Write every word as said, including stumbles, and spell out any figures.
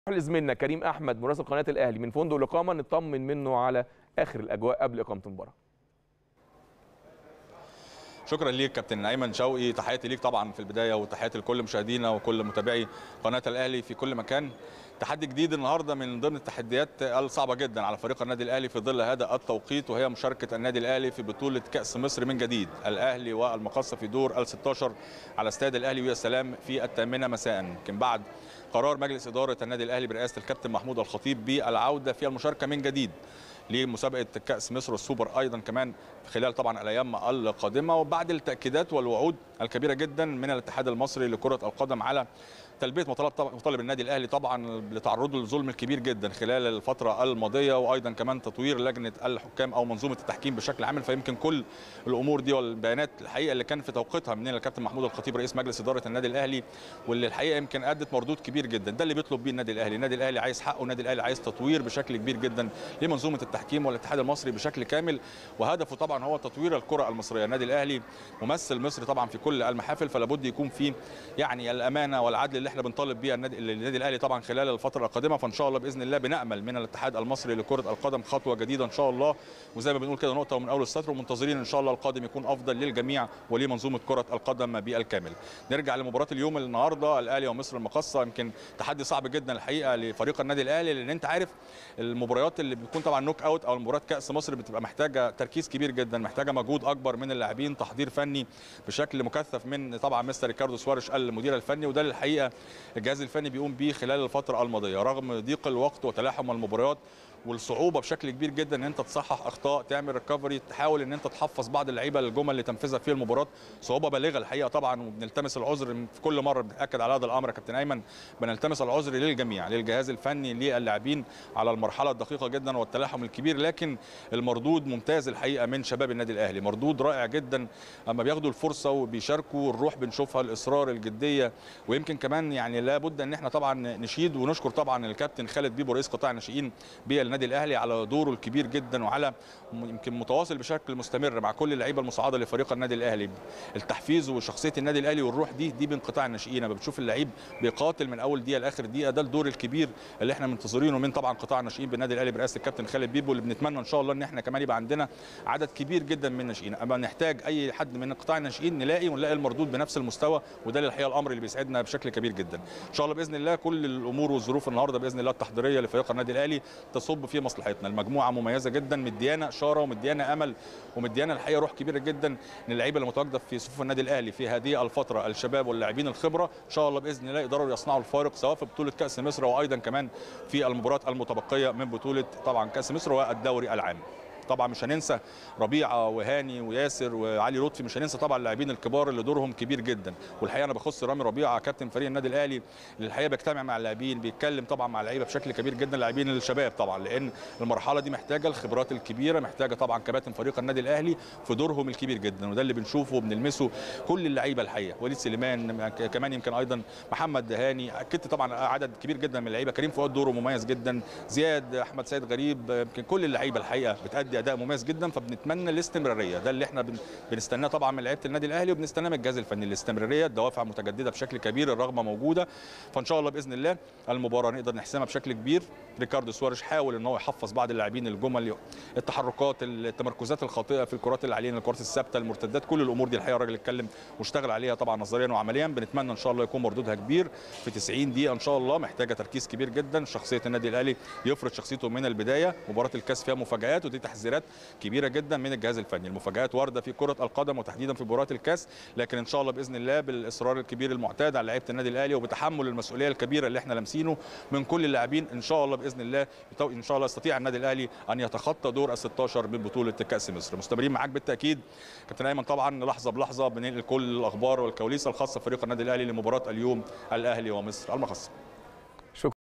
لزميلنا كريم احمد مراسل قناه الاهلي من فندق الاقامه نطمن منه على اخر الاجواء قبل اقامه المباراه. شكرا ليك كابتن ايمن شوقي، تحياتي ليك طبعا في البدايه وتحياتي لكل مشاهدينا وكل متابعي قناه الاهلي في كل مكان. تحدي جديد النهارده من ضمن التحديات الصعبه جدا على فريق النادي الاهلي في ظل هذا التوقيت، وهي مشاركه النادي الاهلي في بطوله كاس مصر من جديد. الاهلي والمقصه في دور ال ستاشر على استاد الاهلي ويا سلام في الثامنه مساء، يمكن بعد قرار مجلس اداره النادي الاهلي برئاسه الكابتن محمود الخطيب بالعوده في المشاركه من جديد لمسابقه كاس مصر والسوبر ايضا كمان خلال طبعا الايام القادمه، وبعد التاكيدات والوعود الكبيره جدا من الاتحاد المصري لكره القدم على تلبيه مطالب مطالب النادي الاهلي طبعا لتعرضه للظلم الكبير جدا خلال الفتره الماضيه، وايضا كمان تطوير لجنه الحكام او منظومه التحكيم بشكل عام. فيمكن كل الامور دي والبيانات الحقيقه اللي كان في توقيتها من الكابتن محمود الخطيب رئيس مجلس اداره النادي الاهلي، واللي الحقيقه يمكن ادت مردود كبير جدا. ده اللي بيطلب بيه النادي الاهلي، النادي الاهلي عايز حقه، النادي الاهلي عايز تطوير بشكل كبير جدا لمنظومه التحكيم والاتحاد المصري بشكل كامل، وهدفه طبعا هو تطوير الكره المصريه. النادي الاهلي ممثل مصر طبعا في كل المحافل، فلا بد يكون في يعني الامانه والعدل اللي احنا بنطالب بيها النادي الاهلي طبعا خلال الفتره القادمه. فان شاء الله باذن الله بنامل من الاتحاد المصري لكره القدم خطوه جديده ان شاء الله، وزي ما بنقول كده نقطه من اول السطر، ومنتظرين ان شاء الله القادم يكون افضل للجميع ولمنظومه كره القدم بالكامل. نرجع لمباراه اليوم النهارده الاهلي ومصر المقصه، يمكن تحدي صعب جدا الحقيقه لفريق النادي الاهلي، لان انت عارف المباريات اللي بتكون طبعا نوك اوت او مباراه كاس مصر بتبقى محتاجه تركيز كبير جدا، محتاجه مجهود اكبر من اللاعبين، تحضير فني بشكل مكثف من طبعا مستر ريكاردو سواريش المدير الفني، وده الحقيقه الجهاز الفني بيقوم بيه خلال الفتره الماضيه رغم ضيق الوقت وتلاحم المباريات والصعوبه بشكل كبير جدا ان انت تصحح اخطاء، تعمل ريكفري، تحاول ان انت تحفظ بعض اللعيبه الجمل اللي تنفذها في المباراه. صعوبه بالغه الحقيقه طبعا، وبنلتمس العذر في كل مره بنتاكد على هذا الامر يا كابتن ايمن، بنلتمس العذر للجميع، للجهاز الفني، للاعبين على المرحله الدقيقه جدا والتلاحم الكبير، لكن المردود ممتاز الحقيقه من شباب النادي الاهلي، مردود رائع جدا اما بياخدوا الفرصه وبيشاركوا، الروح بنشوفها، الاصرار، الجديه، ويمكن كمان يعني لابد ان احنا طبعا نشيد ونشكر طبعا الكابتن خالد بيبو رئيس قطاع الناشئين بالنادي الاهلي على دوره الكبير جدا، وعلى يمكن متواصل بشكل مستمر مع كل اللعيبه المصعده لفريق النادي الاهلي. التحفيز وشخصيه النادي الاهلي والروح دي دي من قطاع الناشئين، اما بتشوف اللعيب بيقاتل من اول دقيقه لاخر دقيقه، ده الدور الكبير اللي احنا منتظرينه من طبعا قطاع الناشئين بالنادي الاهلي برئاسه الكابتن خالد بيبو، اللي بنتمنى ان شاء الله ان احنا كمان يبقى عندنا عدد كبير جدا من الناشئين، اما نحتاج اي حد من قطاع الناشئين نلاقي ونلاقي المردود بنفس المستوى، وده الحقيقه الامر اللي بيسعدنا بشكل كبير جدا. ان شاء الله باذن الله كل الامور والظروف النهارده باذن الله التحضيريه لفريق النادي الاهلي تصب في مصلحتنا. المجموعه مميزه جدا، مديانا اشاره ومديانا امل ومديانا الحقيقه روح كبيره جدا ان اللعيبه اللي متواجده في صفوف النادي الاهلي في هذه الفتره، الشباب واللاعبين الخبره ان شاء الله باذن الله يقدروا يصنعوا الفارق سواء في بطوله كاس مصر وايضا كمان في المباريات المتبقيه من بطوله طبعا كاس مصر والدوري العام. طبعا مش هننسى ربيعه وهاني وياسر وعلي لطفي، مش هننسى طبعا اللاعبين الكبار اللي دورهم كبير جدا، والحقيقه انا بخص رامي ربيعه كابتن فريق النادي الاهلي اللي الحقيقه بيجتمع مع اللاعبين، بيتكلم طبعا مع اللعيبه بشكل كبير جدا، اللاعبين الشباب طبعا، لان المرحله دي محتاجه الخبرات الكبيره، محتاجه طبعا كباتن فريق النادي الاهلي في دورهم الكبير جدا، وده اللي بنشوفه وبنلمسه كل اللعيبه الحقيقه، وليد سليمان كمان يمكن ايضا محمد دهاني، اكيد طبعا عدد كبير جدا من اللعيبه، كريم فؤاد دوره مميز جدا، زياد احمد سيد غريب، يمكن كل اللعيبه الحقيقه بتادي اداء مميز جدا، فبنتمنى الاستمراريه، ده اللي احنا بنستناه طبعا من لعيبه النادي الاهلي وبنستناه من الجهاز الفني، الاستمراريه، الدوافع متجدده بشكل كبير، الرغبه موجوده، فان شاء الله باذن الله المباراه نقدر نحسمها بشكل كبير. ريكاردو سواريش حاول ان هو يحفظ بعض اللاعبين الجمل، التحركات، التمركزات الخاطئه في الكرات اللي علينا، الكرات الثابته، المرتدات، كل الامور دي الحقيقه الراجل اتكلم واشتغل عليها طبعا نظريا وعمليا، بنتمنى ان شاء الله يكون مردودها كبير في تسعين دقيقه ان شاء الله، محتاجه تركيز كبير جدا، شخصيه النادي الاهلي يفرض شخصيته من البدايه، مباراه الكاس فيها مفاجات ودي تحذيرات كبيره جدا من الجهاز الفني، المفاجآت وارده في كره القدم وتحديدا في مباراه الكاس، لكن ان شاء الله باذن الله بالاصرار الكبير المعتاد على لعيبه النادي الاهلي وبتحمل المسؤوليه الكبيره اللي احنا لامسينه من كل اللاعبين، ان شاء الله باذن الله ان شاء الله يستطيع النادي الاهلي ان يتخطى دور ال ستاشر من بطوله كاس مصر. مستمرين معاك بالتاكيد كابتن ايمن، طبعا لحظه بلحظه بننقل كل الاخبار والكواليس الخاصه بفريق النادي الاهلي لمباراه اليوم الاهلي ومصر المقصه.